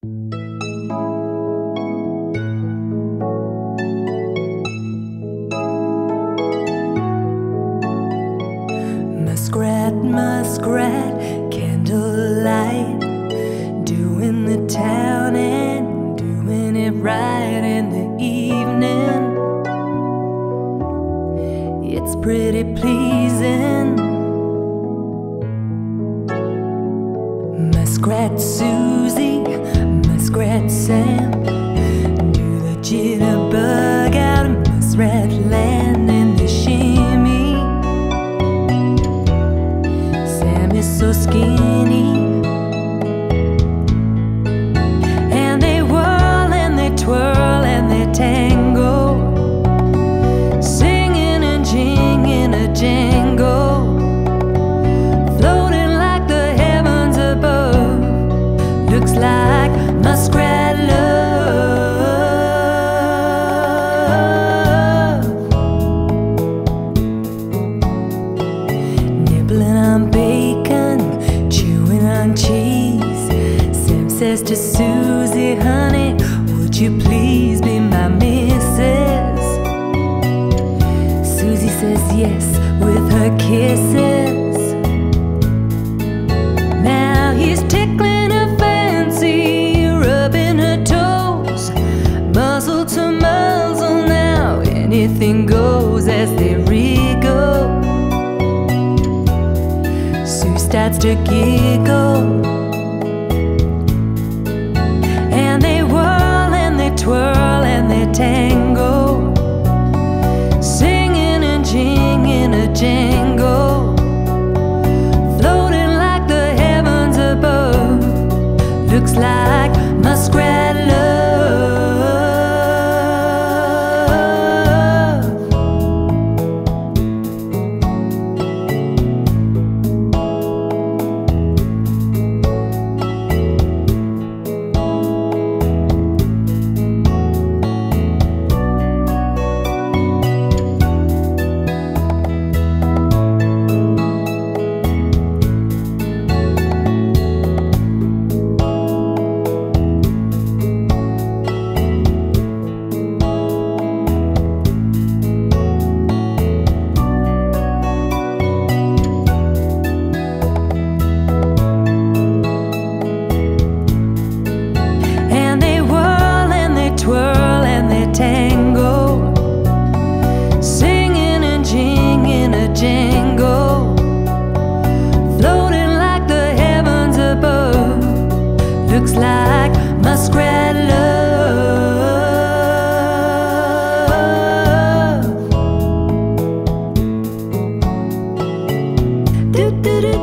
Muskrat, muskrat, candlelight, doing the town and doing it right in the evening. It's pretty pleasing. Muskrat Susie, Muskrat Sam, do the jitterbug out of Muskrat Land in the shimmy. Sam is so skinny, and they whirl and they twirl and they tango, singing and jinging a jangle, floating like the heavens above. Looks like Muskrat Love. Nibbling on bacon, chewing on cheese. Sam says to Susie, honey, would you please be my missus? Susie says yes with her kisses. Now he's tickling her fancy, rubbing her toes, muzzle to muzzle now. Anything goes as they wriggle. Sue starts to giggle, and they whirl and they twirl and they tango, singing and jinging a jangle, floating like the heavens above. Looks like Muskrat Love. Twirl and they tango, singing and jinging a jangle, floating like the heavens above. Looks like Muskrat Love. Do do do.